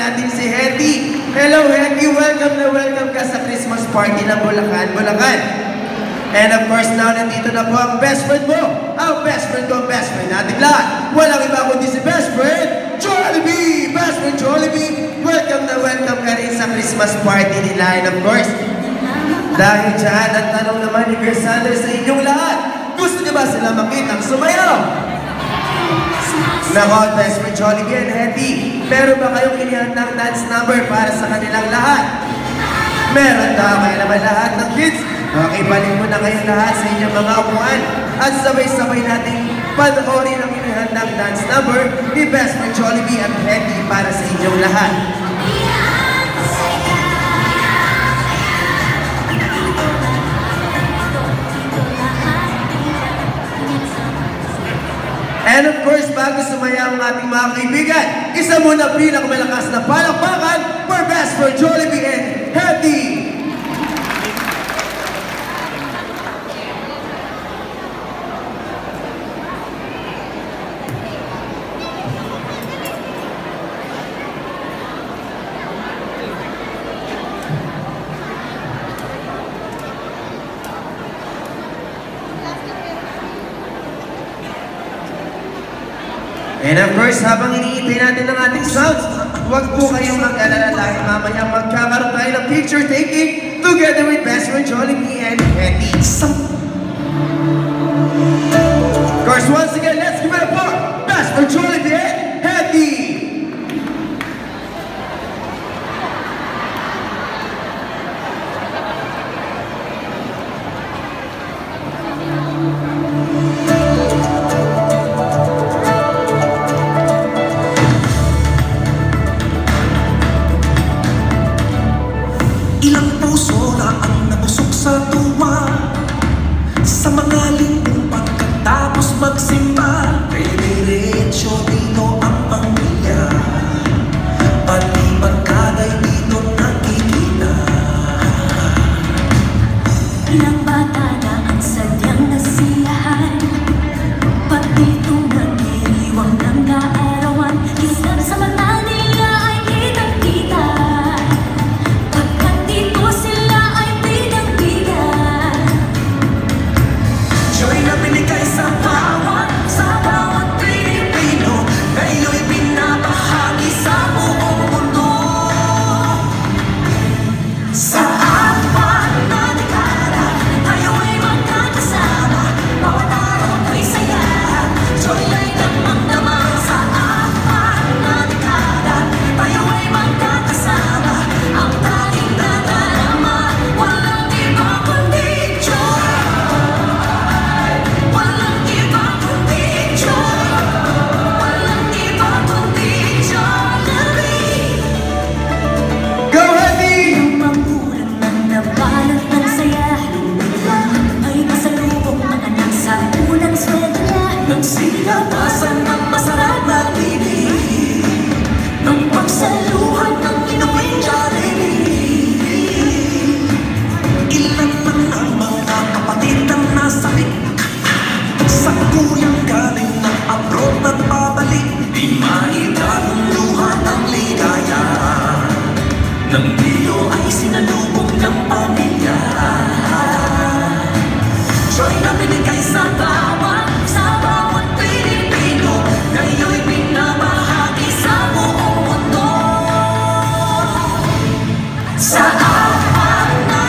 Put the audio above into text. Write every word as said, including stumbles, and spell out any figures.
natin si Hetty. Hello Hetty, welcome na welcome ka sa Christmas party ng Bulacan, Bulacan. And of course now, nandito na po ang best friend mo. Ang best friend ko, ang best friend natin lahat. Walang iba kundi si best friend, Jollibee! Best friend Jollibee, welcome na welcome ka rin sa Christmas party nila. And of course, dahil dyan, ang tanong naman ni Chris Sanders sa inyong lahat, gusto niyo ba sila makitang sumayaw? Nako, best friend Jollibee and Hetty, meron ba kayong inihandang dance number para sa kanilang lahat? Meron daw kayo naman lahat ng kids. Okay, balik mo na kayo lahat sa inyong mga upuan at sabay-sabay natin panoorin ang inihandang dance number ni best friend Jollibee at Hetty para sa inyong lahat. And of course, bago sumaya ang ating mga kaibigan, isa muna pinakamalakas na palakpakan for best friend Jollibee and Hetty! And of course, habang iniintay natin ang ating sounds, huwag po kayong mag-alala dahil mamaya magkakaroon tayo ng picture taking together with best friend Jollibee and Hetty. Of course, once again, let's give it up for best friend Jollibee and Hetty! Ilang puso na ang nabusok sa tuwa sa mga linggong pagkatapos magsimba. Dire-diretso dito ang pamilya, pati magkagay dito nakikita. Ilang bata na ang sadyang nasiyahan, pati itong nagdiriwang ng kaarawan. Isang sa mata nila ay kitang-kita. Joy na binigay sa bawat, sa bawat Pilipino, ngayon binabahagi sa buong mundo. Sa apat na dekada, tayo ay magkakasama, bawat araw ay saya. Joy ay damang-damang sa apat na dekada, tayo ay magkakasama, ang tanging nadarama, walang iba kundi joy. Nagsilabasan ng masarap na tinig, ng pagsaluhan ng inuwing Jollibee. Ilan man ang mga kapatid na nasalik, sa kuyang galing ng abroad at pabalik, di maitanong luha ng ligaya, ng niyo ay sinalubong ng pamilya. Joy na binigay sa bawat, sa bawat Pilipino, ngayon binabahagi sa buong mundo. Sa